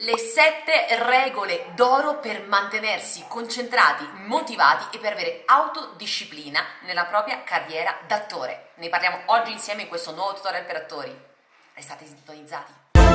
Le 7 regole d'oro per mantenersi concentrati, motivati e per avere autodisciplina nella propria carriera d'attore. Ne parliamo oggi insieme in questo nuovo tutorial per attori. Restate sintonizzati.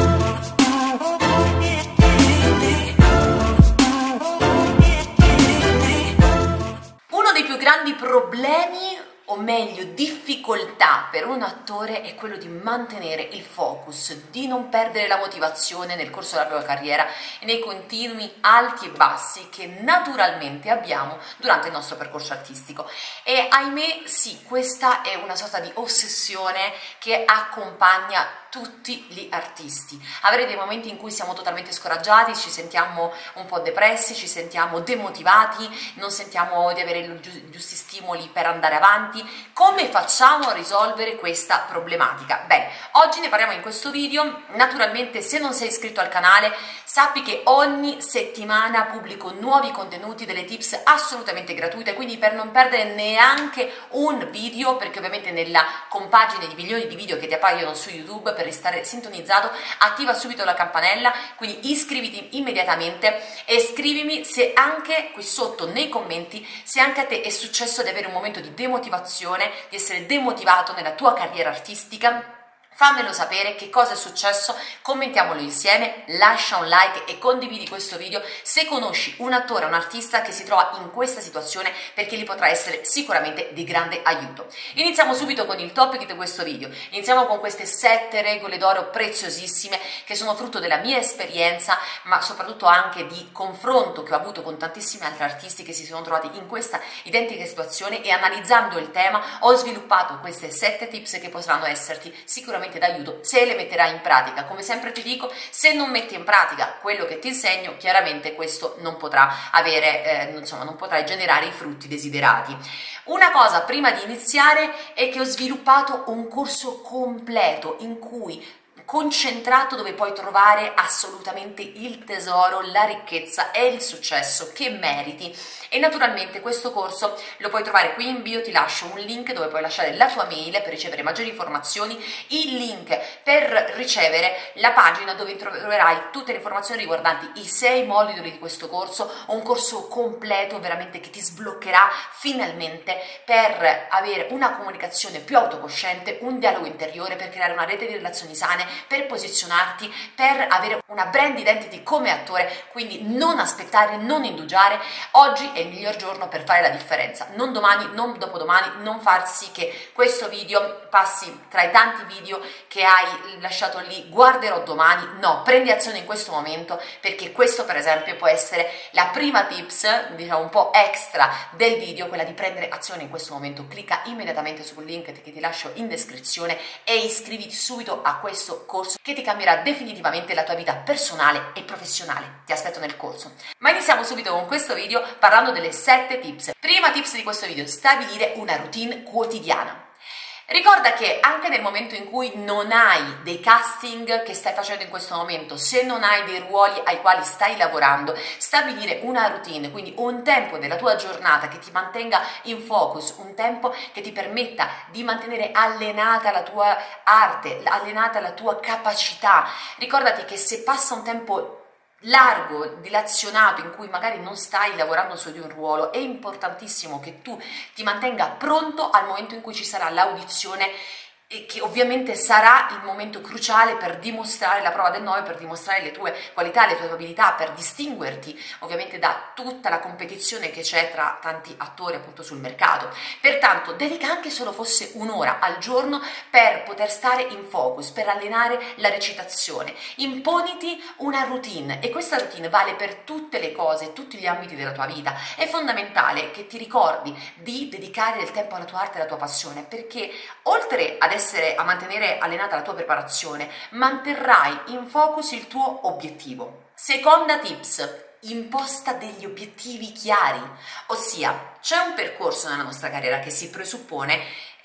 Uno dei più grandi problemi, o meglio difficoltà per un attore, è quello di mantenere il focus, di non perdere la motivazione nel corso della propria carriera e nei continui alti e bassi che naturalmente abbiamo durante il nostro percorso artistico. E ahimè sì, questa è una sorta di ossessione che accompagna tutti gli artisti. Avere dei momenti in cui siamo totalmente scoraggiati, ci sentiamo un po' depressi, ci sentiamo demotivati, non sentiamo di avere i giusti stimoli per andare avanti. Come facciamo a risolvere questa problematica? Bene, oggi ne parliamo in questo video. Naturalmente, se non sei iscritto al canale, sappi che ogni settimana pubblico nuovi contenuti, delle tips assolutamente gratuite, quindi per non perdere neanche un video, perché ovviamente nella compagine di milioni di video che ti appaiono su YouTube, per restare sintonizzato, attiva subito la campanella, quindi iscriviti immediatamente e scrivimi se anche qui sotto nei commenti, se anche a te è successo di avere un momento di demotivazione, di essere demotivato nella tua carriera artistica. Fammelo sapere che cosa è successo, commentiamolo insieme, lascia un like e condividi questo video se conosci un attore o un artista che si trova in questa situazione, perché gli potrà essere sicuramente di grande aiuto. Iniziamo subito con il topic di questo video, iniziamo con queste 7 regole d'oro preziosissime che sono frutto della mia esperienza, ma soprattutto anche di confronto che ho avuto con tantissimi altri artisti che si sono trovati in questa identica situazione, e analizzando il tema ho sviluppato queste 7 tips che potranno esserti sicuramente d'aiuto se le metterai in pratica. Come sempre ti dico, se non metti in pratica quello che ti insegno, chiaramente questo non potrà avere, non potrai generare i frutti desiderati. Una cosa prima di iniziare è che ho sviluppato un corso completo in cui concentrato, dove puoi trovare assolutamente il tesoro, la ricchezza e il successo che meriti. E naturalmente questo corso lo puoi trovare qui in bio, ti lascio un link dove puoi lasciare la tua mail per ricevere maggiori informazioni, il link per ricevere la pagina dove troverai tutte le informazioni riguardanti i 6 moduli di questo corso, un corso completo veramente che ti sbloccherà finalmente per avere una comunicazione più autocosciente, un dialogo interiore, per creare una rete di relazioni sane, per posizionarti, per avere una brand identity come attore. Quindi non aspettare, non indugiare, oggi è il miglior giorno per fare la differenza, non domani, non dopodomani, non far sì che questo video passi tra i tanti video che hai lasciato lì, guarderò domani. No, prendi azione in questo momento, perché questo per esempio può essere la prima tips, diciamo un po' extra del video, quella di prendere azione in questo momento. Clicca immediatamente sul link che ti lascio in descrizione e iscriviti subito a questo corso che ti cambierà definitivamente la tua vita personale e professionale. Ti aspetto nel corso. Ma iniziamo subito con questo video parlando delle 7 tips. Prima tips di questo video: stabilire una routine quotidiana. Ricorda che anche nel momento in cui non hai dei casting che stai facendo in questo momento, se non hai dei ruoli ai quali stai lavorando, stabilire una routine, quindi un tempo della tua giornata che ti mantenga in focus, un tempo che ti permetta di mantenere allenata la tua arte, allenata la tua capacità. Ricordati che se passa un tempo largo, dilazionato, in cui magari non stai lavorando su di un ruolo, è importantissimo che tu ti mantenga pronto al momento in cui ci sarà l'audizione, e che ovviamente sarà il momento cruciale per dimostrare la prova del 9, per dimostrare le tue qualità, le tue abilità, per distinguerti ovviamente da tutta la competizione che c'è tra tanti attori appunto sul mercato. Pertanto dedica anche solo fosse un'ora al giorno per poter stare in focus, per allenare la recitazione. Imponiti una routine, e questa routine vale per tutte le cose, tutti gli ambiti della tua vita. È fondamentale che ti ricordi di dedicare del tempo alla tua arte e alla tua passione, perché oltre a mantenere allenata la tua preparazione, manterrai in focus il tuo obiettivo. Seconda tips: imposta degli obiettivi chiari, ossia c'è un percorso nella nostra carriera che si presuppone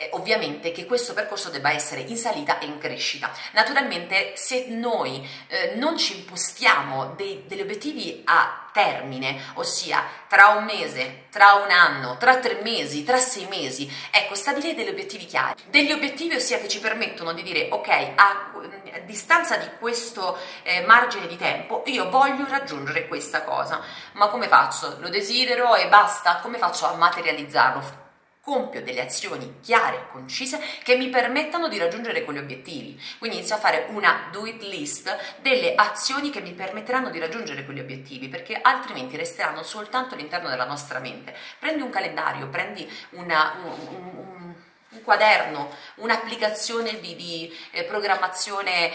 ovviamente che questo percorso debba essere in salita e in crescita. Naturalmente se noi non ci impostiamo degli obiettivi a termine, ossia tra un mese, tra un anno, tra 3 mesi, tra 6 mesi, ecco, stabilire degli obiettivi chiari, degli obiettivi ossia che ci permettono di dire ok, a distanza di questo margine di tempo io voglio raggiungere questa cosa, ma come faccio? Lo desidero e basta? Come faccio a materializzarlo? Compio delle azioni chiare, concise, che mi permettano di raggiungere quegli obiettivi. Quindi inizio a fare una do-it list delle azioni che mi permetteranno di raggiungere quegli obiettivi, perché altrimenti resteranno soltanto all'interno della nostra mente. Prendi un calendario, prendi un quaderno, un'applicazione di programmazione,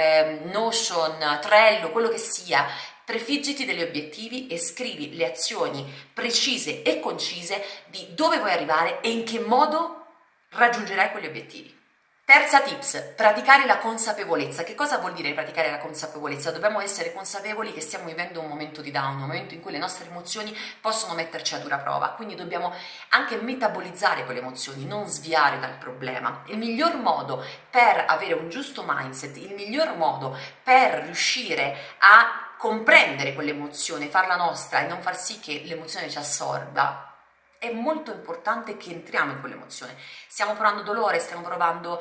Notion, Trello, quello che sia. Prefiggiti degli obiettivi e scrivi le azioni precise e concise di dove vuoi arrivare e in che modo raggiungerai quegli obiettivi. Terza tips, praticare la consapevolezza. Che cosa vuol dire praticare la consapevolezza? Dobbiamo essere consapevoli che stiamo vivendo un momento di down, un momento in cui le nostre emozioni possono metterci a dura prova, quindi dobbiamo anche metabolizzare quelle emozioni, non sviare dal problema. Il miglior modo per avere un giusto mindset, il miglior modo per riuscire a comprendere quell'emozione, farla nostra e non far sì che l'emozione ci assorba, è molto importante che entriamo in quell'emozione. Stiamo provando dolore, stiamo provando,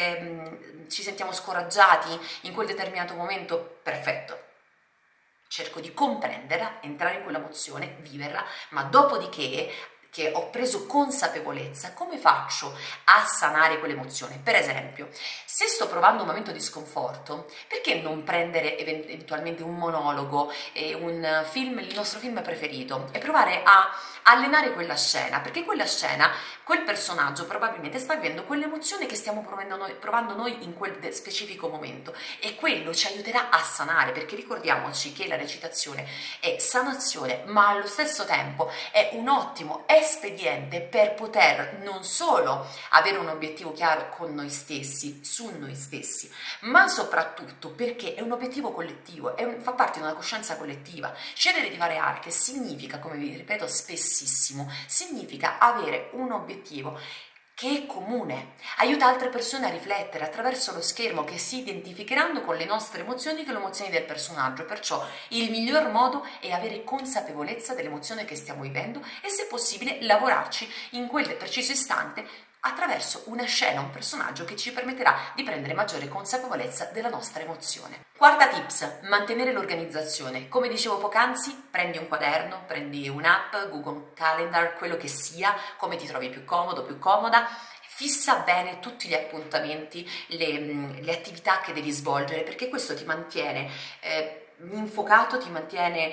ci sentiamo scoraggiati in quel determinato momento, perfetto. Cerco di comprenderla, entrare in quell'emozione, viverla, ma dopodiché che ho preso consapevolezza, come faccio a sanare quell'emozione? Per esempio, se sto provando un momento di sconforto, perché non prendere eventualmente un monologo, un film, il nostro film preferito, e provare a allenare quella scena? Perché quella scena, quel personaggio probabilmente sta vivendo quell'emozione che stiamo provando noi in quel specifico momento, e quello ci aiuterà a sanare, perché ricordiamoci che la recitazione è sanazione, ma allo stesso tempo è un ottimo espediente per poter non solo avere un obiettivo chiaro con noi stessi, su noi stessi, ma soprattutto perché è un obiettivo collettivo, fa parte di una coscienza collettiva. Scegliere di fare arte significa, come vi ripeto spessissimo, significa avere un obiettivo che è comune, aiuta altre persone a riflettere attraverso lo schermo, che si identificheranno con le nostre emozioni e con le emozioni del personaggio. Perciò il miglior modo è avere consapevolezza dell'emozione che stiamo vivendo e, se possibile, lavorarci in quel preciso istante attraverso una scena, un personaggio che ci permetterà di prendere maggiore consapevolezza della nostra emozione. Quarta tips, mantenere l'organizzazione. Come dicevo poc'anzi, prendi un quaderno, prendi un'app, Google Calendar, quello che sia, come ti trovi più comodo, più comoda. Fissa bene tutti gli appuntamenti, le attività che devi svolgere, perché questo ti mantiene infocato, ti mantiene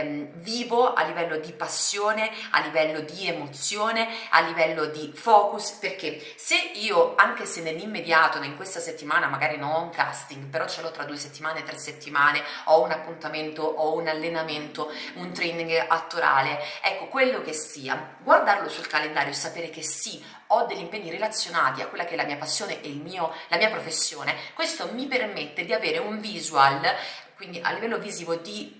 vivo a livello di passione, a livello di emozione, a livello di focus. Perché se io, anche se nell'immediato, in questa settimana magari non ho un casting, però ce l'ho tra 2 settimane, 3 settimane, ho un appuntamento, ho un allenamento, un training attorale, ecco, quello che sia, guardarlo sul calendario e sapere che sì, ho degli impegni relazionati a quella che è la mia passione e la mia professione. Questo mi permette di avere un visual, quindi a livello visivo, di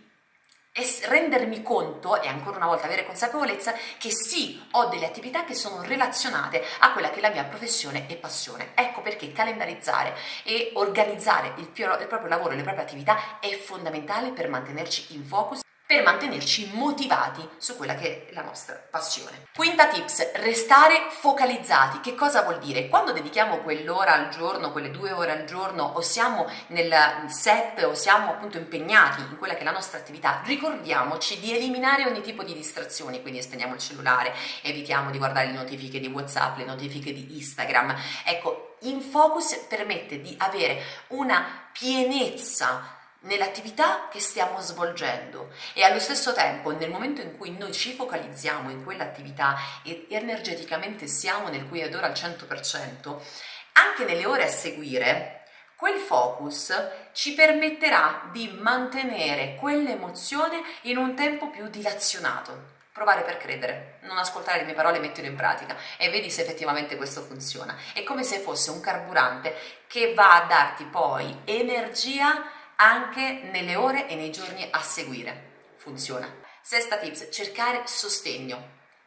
rendermi conto e ancora una volta avere consapevolezza che sì, ho delle attività che sono relazionate a quella che è la mia professione e passione. Ecco perché calendarizzare e organizzare il proprio lavoro e le proprie attività è fondamentale per mantenerci in focus, per mantenerci motivati su quella che è la nostra passione. Quinta tips, restare focalizzati. Che cosa vuol dire? Quando dedichiamo quell'ora al giorno, quelle 2 ore al giorno, o siamo nel set o siamo appunto impegnati in quella che è la nostra attività, ricordiamoci di eliminare ogni tipo di distrazioni, quindi spegniamo il cellulare, evitiamo di guardare le notifiche di WhatsApp, le notifiche di Instagram. Ecco, in focus permette di avere una pienezza nell'attività che stiamo svolgendo, e allo stesso tempo, nel momento in cui noi ci focalizziamo in quell'attività e energeticamente siamo nel qui ed ora al 100%, anche nelle ore a seguire, quel focus ci permetterà di mantenere quell'emozione in un tempo più dilazionato. Provare per credere, non ascoltare le mie parole, mettilo in pratica e vedi se effettivamente questo funziona. È come se fosse un carburante che va a darti poi energia anche nelle ore e nei giorni a seguire. Funziona. Sesta tips, cercare sostegno.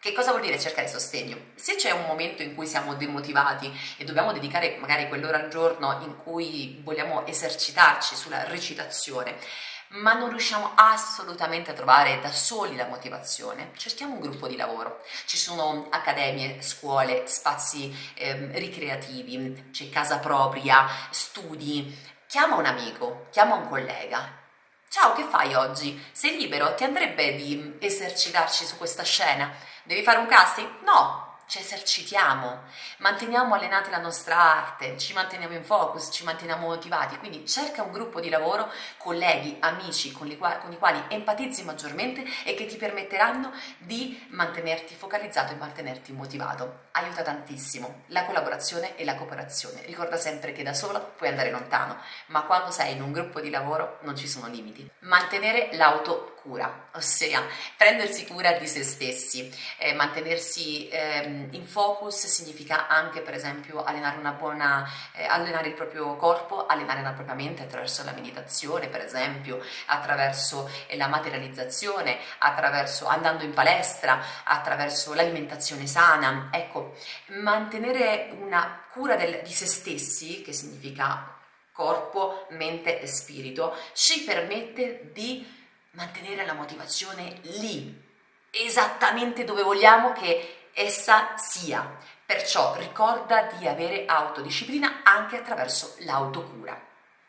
Che cosa vuol dire cercare sostegno? Se c'è un momento in cui siamo demotivati e dobbiamo dedicare magari quell'ora al giorno in cui vogliamo esercitarci sulla recitazione, ma non riusciamo assolutamente a trovare da soli la motivazione, cerchiamo un gruppo di lavoro. Ci sono accademie, scuole, spazi ricreativi, c'è casa propria, studi. Chiama un amico, chiama un collega. Ciao, che fai oggi? Sei libero? Ti andrebbe di esercitarci su questa scena? Devi fare un casting? No, ci esercitiamo, manteniamo allenata la nostra arte, ci manteniamo in focus, ci manteniamo motivati, quindi cerca un gruppo di lavoro, colleghi, amici con i quali empatizzi maggiormente e che ti permetteranno di mantenerti focalizzato e mantenerti motivato. Aiuta tantissimo la collaborazione e la cooperazione. Ricorda sempre che da sola puoi andare lontano, ma quando sei in un gruppo di lavoro non ci sono limiti. Mantenere l'autocura, ossia prendersi cura di se stessi, mantenersi in focus significa anche, per esempio, allenare il proprio corpo, allenare la propria mente attraverso la meditazione, per esempio, attraverso la materializzazione, attraverso andando in palestra, attraverso l'alimentazione sana. Ecco, mantenere una cura di se stessi, che significa corpo, mente e spirito, ci permette di mantenere la motivazione lì, esattamente dove vogliamo che essa sia. Perciò ricorda di avere autodisciplina anche attraverso l'autocura.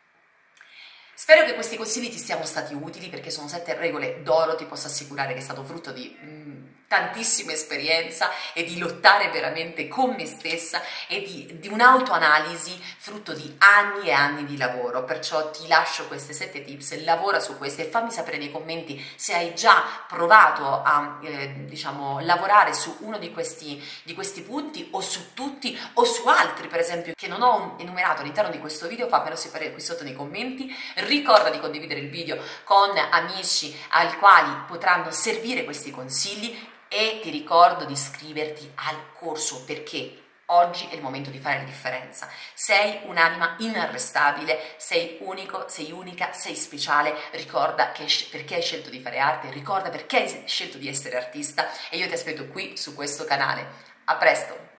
Spero che questi consigli ti siano stati utili, perché sono 7 regole d'oro, ti posso assicurare che è stato frutto di tantissima esperienza e di lottare veramente con me stessa e di un'autoanalisi frutto di anni e anni di lavoro. Perciò ti lascio queste 7 tips, lavora su queste e fammi sapere nei commenti se hai già provato a lavorare su uno di questi punti, o su tutti, o su altri per esempio che non ho enumerato all'interno di questo video. Fammelo sapere qui sotto nei commenti. Ricorda di condividere il video con amici ai quali potranno servire questi consigli, e ti ricordo di iscriverti al corso, perché oggi è il momento di fare la differenza. Sei un'anima inarrestabile, sei unico, sei unica, sei speciale. Ricorda perché hai scelto di fare arte, ricorda perché hai scelto di essere artista, e io ti aspetto qui su questo canale. A presto!